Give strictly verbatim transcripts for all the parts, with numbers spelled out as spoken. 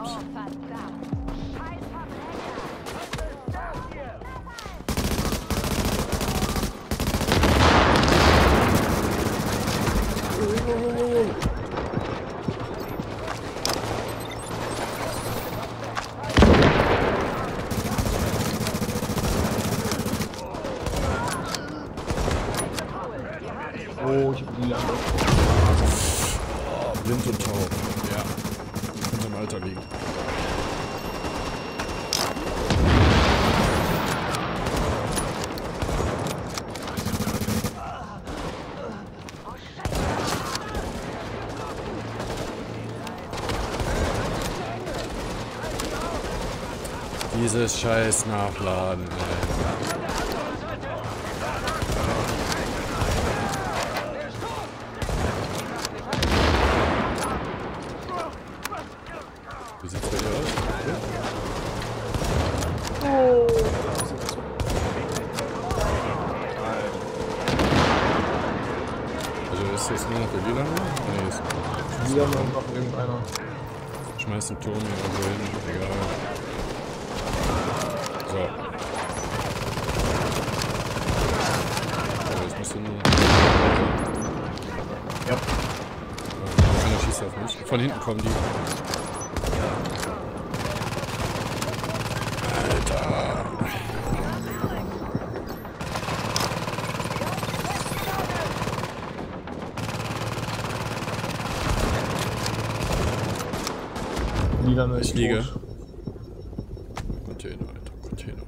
Ups. Oh, ich hab die Lampe. Oh, blind und taub. Ja. In seinem Alter liegen. Dieses scheiß Nachladen, ey. Wie sieht's bei dir aus? Oh. Also ist jetzt nur noch der Lila? Nee, ist Wieder noch irgendeiner. schmeißt den Turm hier irgendwo hin, egal. So. So, jetzt musst du nur... Ja. Äh, Einer schießt auf mich. Von hinten kommen die. Alter. Lila Ich liege. Container, Alter, Container.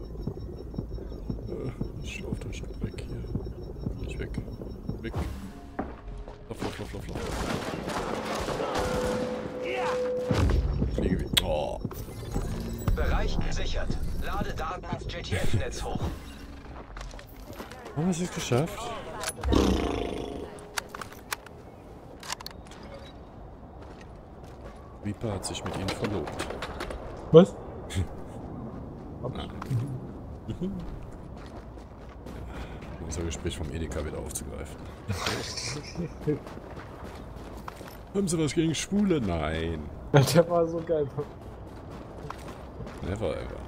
Äh, ich lauf durch weg hier. Nicht weg. Weg. Lauf, lauf, lauf, lauf, lauf. Ich liege wie. Oh. Bereich gesichert. Lade Daten ins J T F-Netz hoch. Haben wir es jetzt geschafft? Reaper hat sich mit ihnen verlobt. Was? Unser Gespräch vom Edeka wieder aufzugreifen. Haben Sie was gegen Schwule? Nein. Der war so geil. Never ever.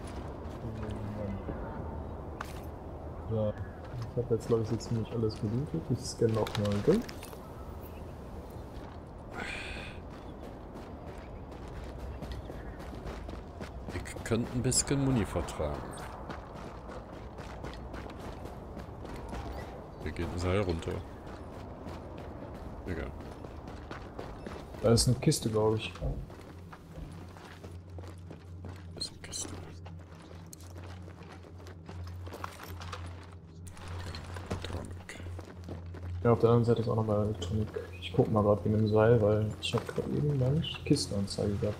Ja, ich habe jetzt glaube ich so ziemlich alles gelootet. Ich scanne noch mal durch. Ich könnte ein bisschen Muni vertragen. Wir gehen das Seil runter. Egal. Da ist eine Kiste, glaube ich. Bisschen Kiste. Elektronik. Ja, auf der anderen Seite ist auch noch mal Elektronik. Ich guck mal gerade wegen dem Seil, weil ich habe gerade eben gar nicht Kistenanzeige gehabt.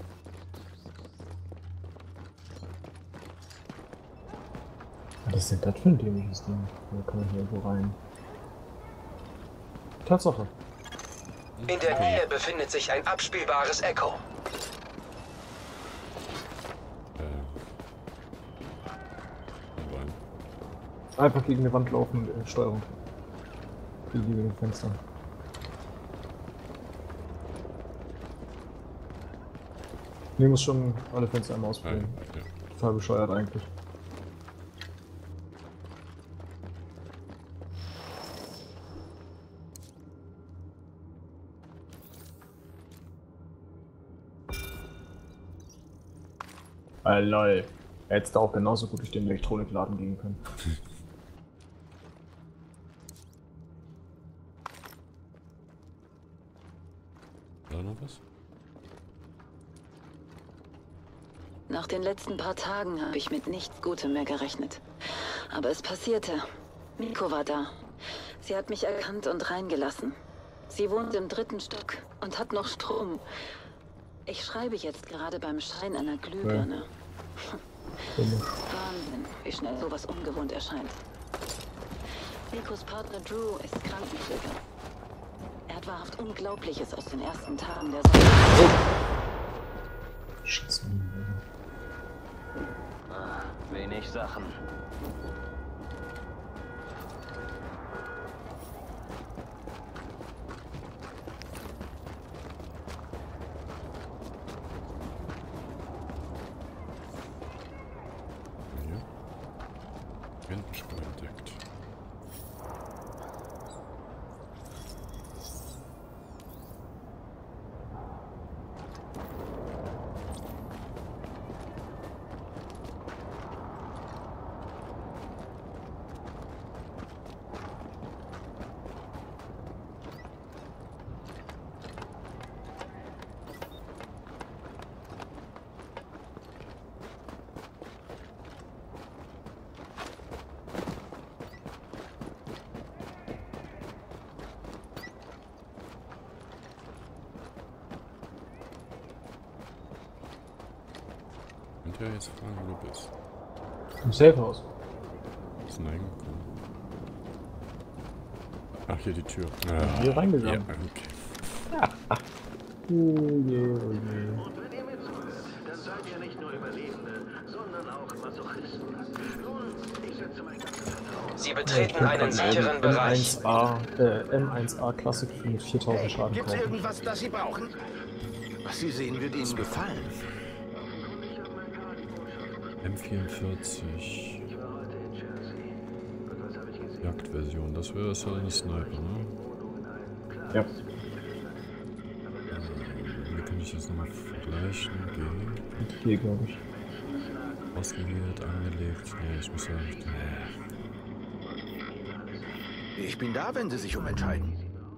Was ist denn das für ein dämliches Ding? Da kann man hier irgendwo rein. Tatsache. In der Nähe befindet sich ein abspielbares Echo. Äh. Einfach gegen eine Wand laufen und in Steuerung. Die liegen im Fenster. Ne, muss schon alle Fenster einmal ausprobieren. Ja. Total bescheuert eigentlich. Ah, lol. Er hätte da auch genauso gut durch den Elektronikladen gehen können. Da noch was? Nach den letzten paar Tagen habe ich mit nichts Gutem mehr gerechnet. Aber es passierte. Miko war da. Sie hat mich erkannt und reingelassen. Sie wohnt im dritten Stock und hat noch Strom. Ich schreibe jetzt gerade beim Schein einer Glühbirne. Ja. Wahnsinn, wie schnell sowas ungewohnt erscheint. Mikos Partner Drew ist Krankenpfleger. Er hat wahrhaft Unglaubliches aus den ersten Tagen der Sache. Oh. Scheiße. Ah, wenig Sachen. Windenspur entdeckt. Ja, jetzt fragen, wo du bist. Im Safehouse. Was ist denn reingekommen? Ach, hier die Tür. Ah, hier reingegangen. Ja, okay. Oh je, oh je. Und wenn ihr mir zuhört, dann seid ihr nicht nur Überlebende, sondern auch Masochisten. Nun, ich setze mein ganzes Vertrauen. Sie betreten einen sicheren Bereich. M eins A, äh, M eins A Classic mit viertausend Schaden Gibt's kaufen. irgendwas, das Sie brauchen? Was Sie sehen, wird Ihnen gefallen. M vierundvierzig. Jagdversion, das wäre so eine Sniper, ne? Ja. Wie kann ich das nochmal vergleichen? G. Hier, glaube ich. Ausgewählt, angelegt. Nee, ich muss sagen. Nee. Ich bin da, wenn Sie sich umentscheiden.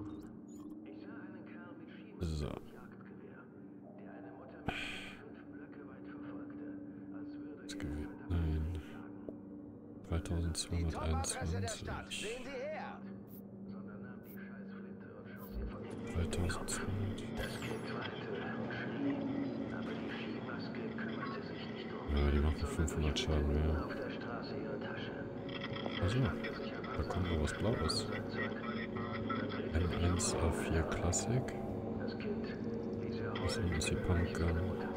So. Ausgewählt, nein. dreitausendzweihunderteinundzwanzig. dreitausendzweihundert. Ja, die machen fünfhundert Schaden mehr. Also, da kommt noch was Blaues. M eins A vier Classic. Was ist die Pumpgun?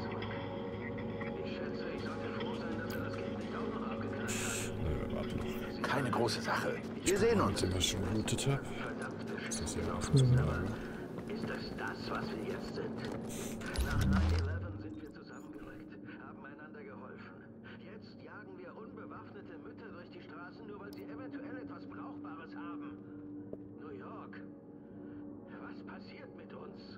Ne, wir warten noch. Keine große Sache. Wir sehen uns. Wenn ich schon gelootet habe. Ist das hier was zu sagen? Ist das das, was wir jetzt sind? Nach neun elf sind wir zusammengerückt, haben einander geholfen. Jetzt jagen wir unbewaffnete Mütter durch die Straßen, nur weil sie eventuell etwas Brauchbares haben. New York, was passiert mit uns?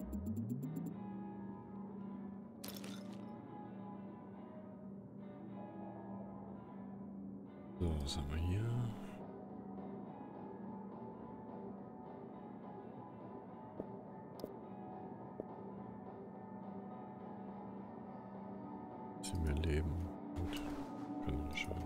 So, was haben wir hier? Sie mehr leben. Gut. Können wir schauen.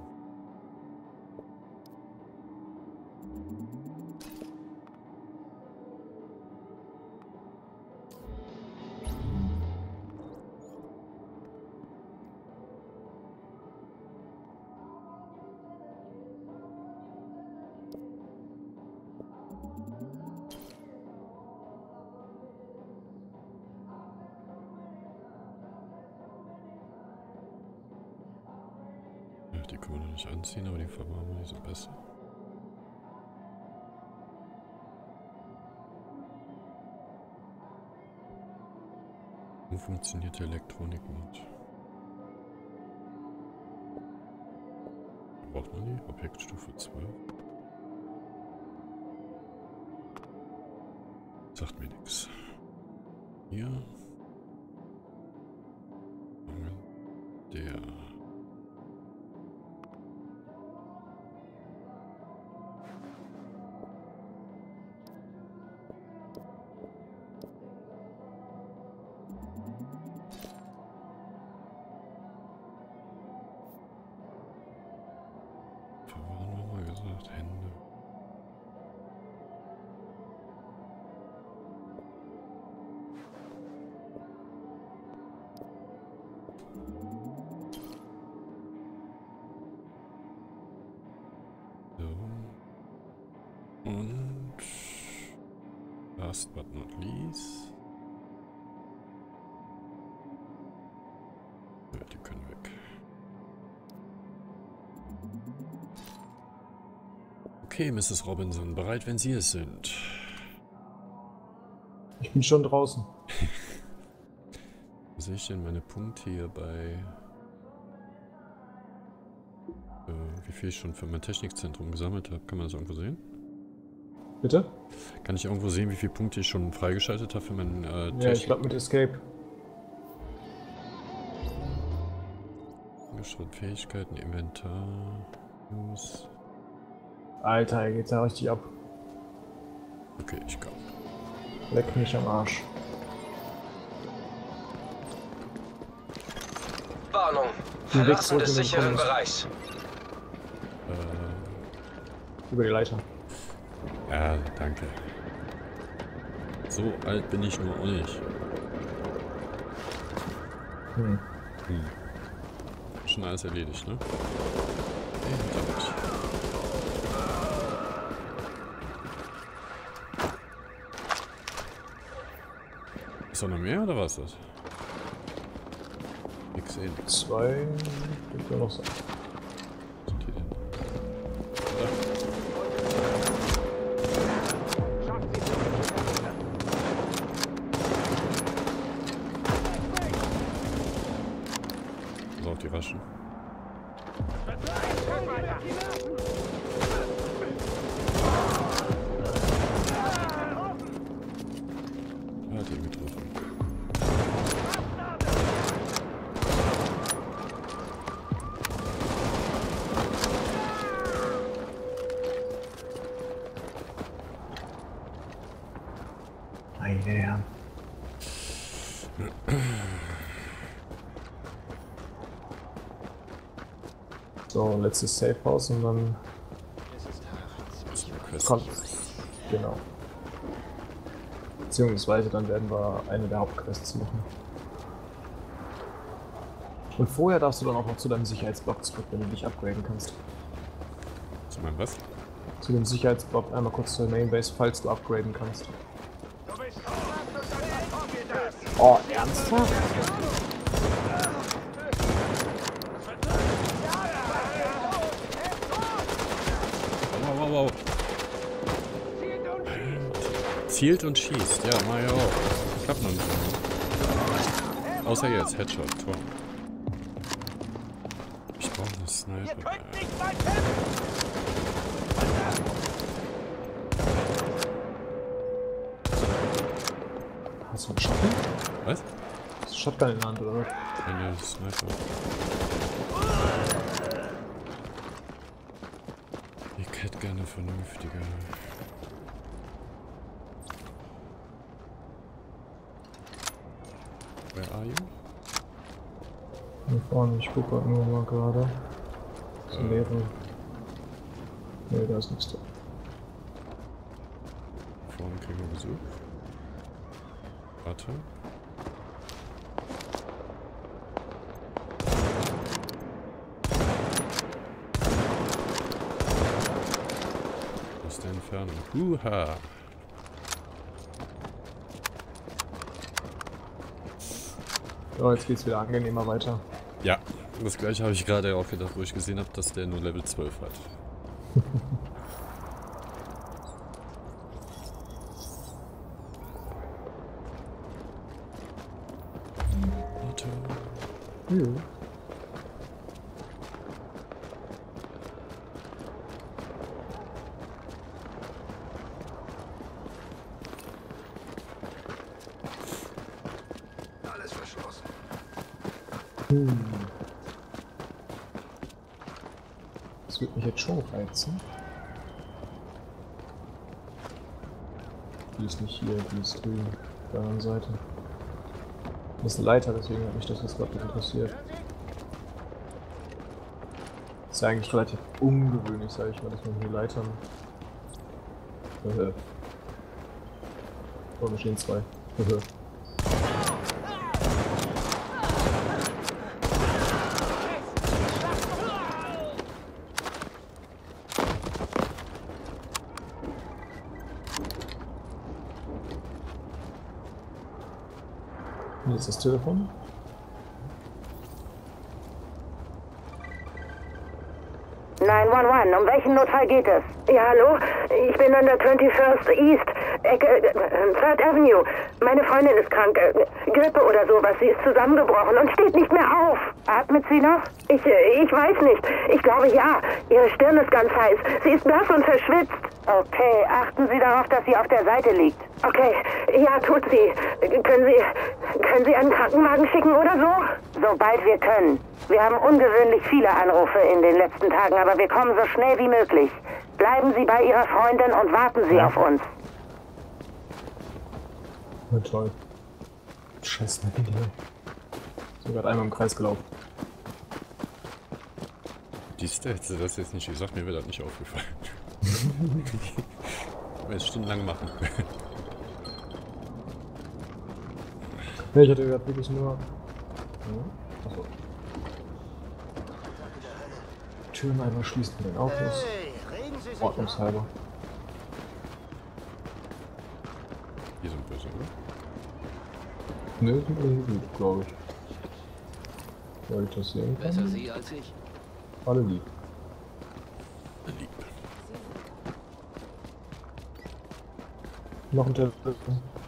Die können wir noch nicht anziehen, aber die Verwarnung ist besser. Wo funktioniert die Elektronik nicht? Braucht man die? Objektstufe zwölf. Sagt mir nichts. Hier. Der. Verwarnung haben wir gesagt, Hände. So. Und last but not least. Ja, die können weg. Okay, Misses Robinson, bereit, wenn Sie es sind. Ich bin schon draußen. Wo sehe ich denn meine Punkte hier bei... Äh, wie viel ich schon für mein Technikzentrum gesammelt habe. Kann man das irgendwo sehen? Bitte? Kann ich irgendwo sehen, wie viele Punkte ich schon freigeschaltet habe für mein äh, Technik? Ja, ich glaube mit Escape. Angeschaut Fähigkeiten, Inventar, News. Alter, hier geht's ja richtig ab. Okay, ich glaube. Leck mich am Arsch. Warnung. Den Weg Verlassen zurück des in den sicheren Tunnel. Bereichs. Äh, Über die Leiter. ja, danke. So alt bin ich nur auch nicht. Hm. Hm. Schon alles erledigt, ne? Hey, verdammt. Ist da noch mehr oder was das? Ich sehe nichts. Zwei. Ich will noch so. Was sind die denn? Da. So auf die Raschen. Ah, die getroffen. Meine Herren. So, letztes Safe House und dann kommt. Genau. Beziehungsweise dann werden wir eine der Hauptquests machen. Und vorher darfst du dann auch noch zu deinem Sicherheitsblock zurück, wenn du dich upgraden kannst. Zu meinem was? Zu dem Sicherheitsblock einmal kurz zur Mainbase, falls du upgraden kannst. Oh, ernsthaft? Wow, wow, wow. Zielt und schießt, ja, mach ich auch. Ich hab noch nicht. Außer jetzt, Headshot, Tor. Ich brauche eine Sniper. Hast du einen Shotgun? Was? Hast du Shotgun in der Hand, oder was? Eine Sniper. Ich hätte gerne vernünftiger. Where are you? Hier vorne, ich gucke halt nur mal gerade. Das Äh. leere. Ne, da ist nichts drin. Vorne kriegen wir Besuch. Warte. Aus der Entfernung. Huha! So, jetzt geht's wieder angenehmer weiter. Ja, das gleiche habe ich gerade auch gedacht, wo ich gesehen habe, dass der nur Level zwölf hat. Auto. Ja. Alles verschlossen. Hm. Das wird mich jetzt schon reizen. Die ist nicht hier, die ist drüben, auf der anderen Seite. Das ist eine Leiter, deswegen hat mich das jetzt gerade interessiert. Das ist ja eigentlich relativ ungewöhnlich, sage ich mal, dass man hier Leitern. Äh. Oh, da stehen zwei. Hier ist das Telefon. neun eins eins, um welchen Notfall geht es? Ja, hallo? Ich bin an der twenty-first East. Ecke, äh, Third Avenue. Meine Freundin ist krank. Äh, Grippe oder sowas. Sie ist zusammengebrochen und steht nicht mehr auf. Atmet sie noch? Ich, äh, ich weiß nicht. Ich glaube ja. Ihre Stirn ist ganz heiß. Sie ist nass und verschwitzt. Okay, achten Sie darauf, dass sie auf der Seite liegt. Okay, ja, tut sie. Können Sie, können Sie einen Krankenwagen schicken oder so? Sobald wir können. Wir haben ungewöhnlich viele Anrufe in den letzten Tagen, aber wir kommen so schnell wie möglich. Bleiben Sie bei Ihrer Freundin und warten Sie auf uns. Na toll. Scheiß Nacken hier. Ich bin gerade einmal im Kreis gelaufen. Die hätte sie das jetzt nicht gesagt, mir wäre das nicht aufgefallen. Ich will es stundenlang machen. Ja, ich hatte gerade wirklich nur... Achso. Türen einmal schließen mit den Autos. Ordnungshalber. Die sind böse, oder? Ne, sind irgendwie gut, glaube ich. Weil ich das sehen kann. Besser Sie als ich. Alle lieb. Lieb. Noch ein Telefon.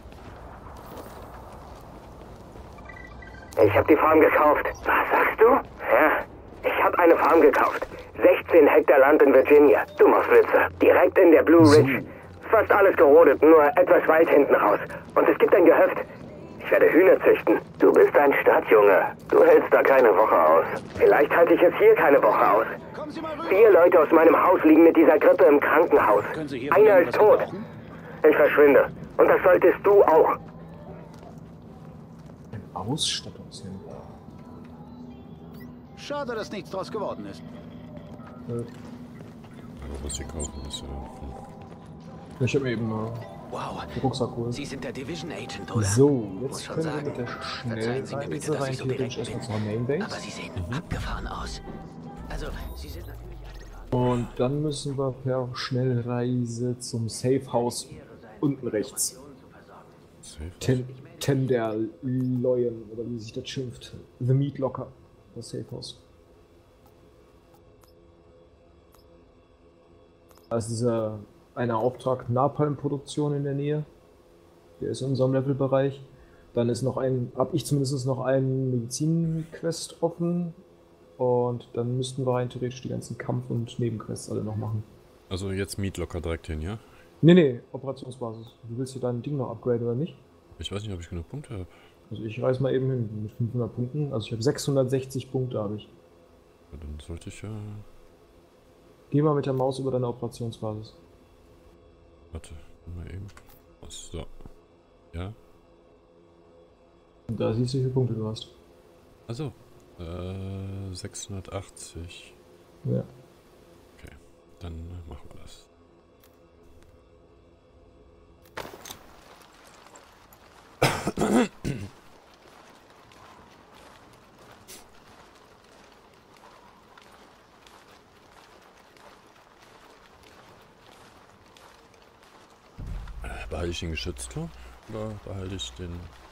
Ich habe die Farm gekauft. Was sagst du? Ja, ich habe eine Farm gekauft. sechzehn Hektar Land in Virginia. Du machst Witze. Direkt in der Blue Ridge. Fast alles gerodet, nur etwas weit hinten raus. Und es gibt ein Gehöft. Ich werde Hühner züchten. Du bist ein Stadtjunge. Du hältst da keine Woche aus. Vielleicht halte ich es hier keine Woche aus. Vier Leute aus meinem Haus liegen mit dieser Grippe im Krankenhaus. Einer ist tot. Ich verschwinde. Und das solltest du auch. Ein Ausstattungshändler. Schade, dass nichts draus geworden ist. Äh, Aber was sie kaufen ist ja... Hm. Ich habe mir eben äh, Wow. den Rucksack geholt. Sie sind der Division Agent, oder? So, Muss jetzt schon können wir sagen. mit der Verzeihen Sie mir bitte, Schnellreise dass rein ich so theoretisch direkt erstmal bin. zur Mainbase. Aber Sie sehen abgefahren aus. Also, Sie sind natürlich... Und dann müssen wir per Schnellreise zum Safe House unten rechts. Safe. Ten, Tenderloin, oder wie sich das schimpft. The Meat Locker. Das Safe House. Da ist dieser eine Auftrag Napalm-Produktion in der Nähe. Der ist in unserem Levelbereich. Dann ist noch ein, hab ich zumindest noch einen Medizin-Quest offen. Und dann müssten wir rein theoretisch die ganzen Kampf- und Nebenquests alle noch machen. Also jetzt Meat locker direkt hin, ja? Nee, nee, Operationsbasis. Du willst dir dein Ding noch upgraden oder nicht? Ich weiß nicht, ob ich genug Punkte habe. Also ich reise mal eben hin mit fünfhundert Punkten. Also ich habe sechshundertsechzig Punkte habe ich. Ja, dann sollte ich ja... Geh mal mit der Maus über deine Operationsbasis. Warte, mal eben. Was, so. Ja? Und da siehst du, wie viele Punkte du hast. Also, äh, sechshundertachtzig. Ja. Okay, dann machen wir das. Behalte ich den Geschützturm oder behalte ich den...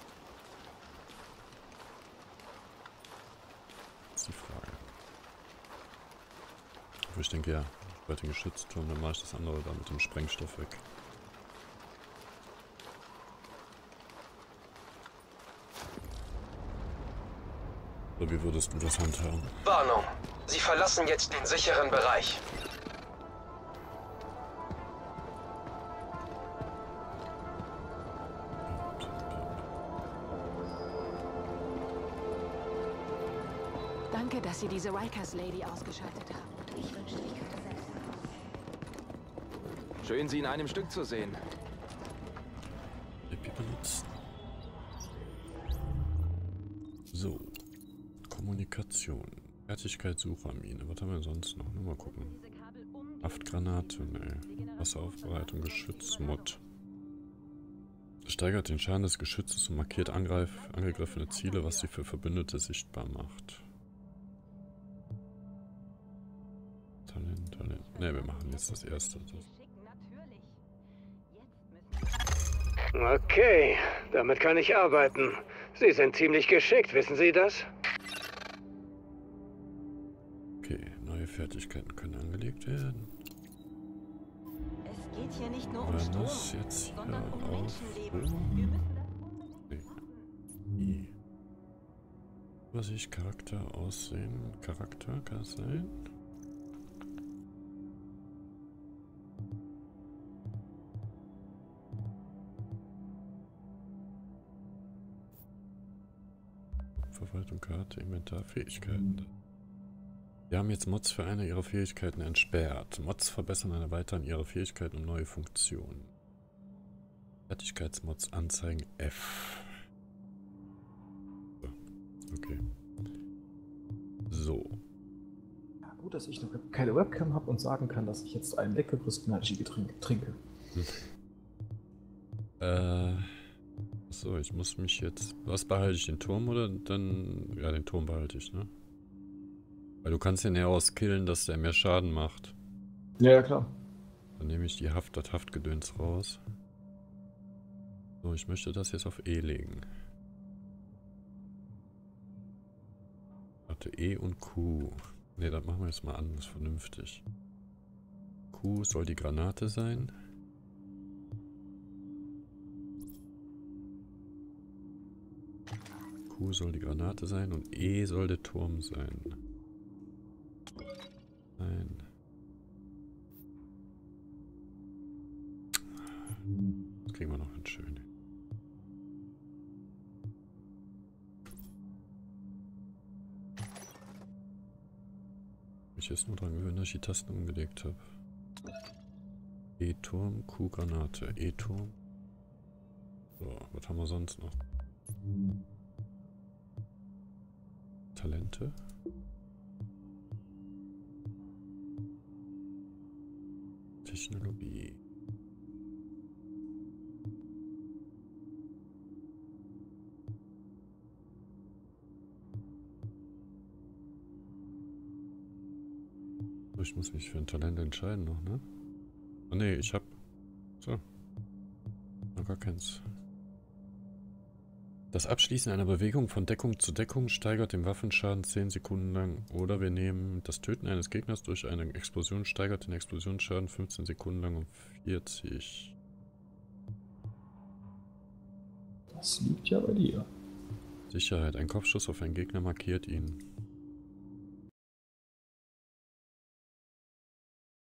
Das ist die Frage. Aber ich denke ja, ich behalte den Geschützturm, dann mache ich das andere da mit dem Sprengstoff weg. So, wie würdest du das handhaben? Warnung. Sie verlassen jetzt den sicheren Bereich. Danke, dass Sie diese Rikers Lady ausgeschaltet haben. Ich wünschte, ich könnte selbst. Schön, Sie in einem Stück zu sehen. Epi benutzen. So. Kommunikation. Fertigkeit Suchamine. Was haben wir sonst noch? Nur mal gucken. Haftgranate, ne. Wasseraufbereitung, Geschütz, Mod. Steigert den Schaden des Geschützes und markiert Angreif, angegriffene Ziele, was sie für Verbündete sichtbar macht. Talent, Talent. Ne, wir machen jetzt das erste. Okay, damit kann ich arbeiten. Sie sind ziemlich geschickt, wissen Sie das? Okay, neue Fertigkeiten können angelegt werden. Es geht hier nicht nur um War Strom, das jetzt hier sondern um auf... Menschenleben. Wir müssen das Nee. I. Übersicht, Charakter, Aussehen. Charakter kann es sein? Verwaltung, Karte, Inventar, Fähigkeiten. Wir haben jetzt Mods für eine ihrer Fähigkeiten entsperrt. Mods verbessern und erweitern ihre Fähigkeiten um neue Funktionen. Fertigkeitsmods anzeigen F. So. Okay. So. Ja, gut, dass ich noch keine Webcam habe und sagen kann, dass ich jetzt ein leckeres Energy-Getränk trinke. äh. So, ich muss mich jetzt... Was behalte ich, den Turm oder dann... Ja, den Turm behalte ich, ne? Weil du kannst den ja auskillen, dass der mehr Schaden macht. Ja, ja, klar. Dann nehme ich die Haft, das Haftgedöns raus. So, ich möchte das jetzt auf E legen. Warte, E und Q. Ne, das machen wir jetzt mal anders, vernünftig. Q soll die Granate sein. Q soll die Granate sein und E soll der Turm sein. Nein. Das kriegen wir noch ganz schön. Ich jetzt nur dran gewöhnt, dass ich die Tasten umgelegt habe. E-Turm, Q-Granate, E-Turm. So, was haben wir sonst noch? Talente. Technologie. So, ich muss mich für ein Talent entscheiden noch, ne? Oh ne, ich hab... So. Noch gar keins. Das Abschließen einer Bewegung von Deckung zu Deckung steigert den Waffenschaden zehn Sekunden lang. Oder wir nehmen das Töten eines Gegners durch eine Explosion steigert den Explosionsschaden fünfzehn Sekunden lang um vierzig. Das liegt ja bei dir. Sicherheit. Ein Kopfschuss auf einen Gegner markiert ihn.